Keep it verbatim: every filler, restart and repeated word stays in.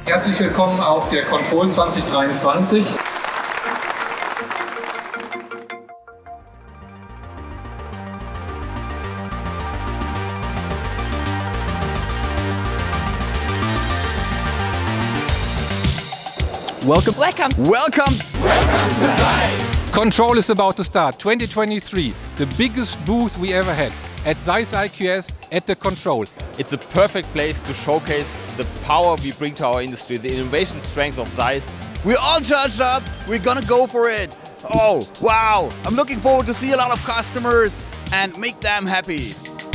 Herzlich willkommen auf der Control zwanzig dreiundzwanzig. Welcome. Welcome. Welcome. Welcome to ZEISS. Control is about to start. twenty twenty-three, the biggest booth we ever had at ZEISS I Q S at the Control. It's a perfect place to showcase the power we bring to our industry, the innovation strength of ZEISS. We're all charged up. We're gonna go for it. Oh, wow. I'm looking forward to see a lot of customers and make them happy.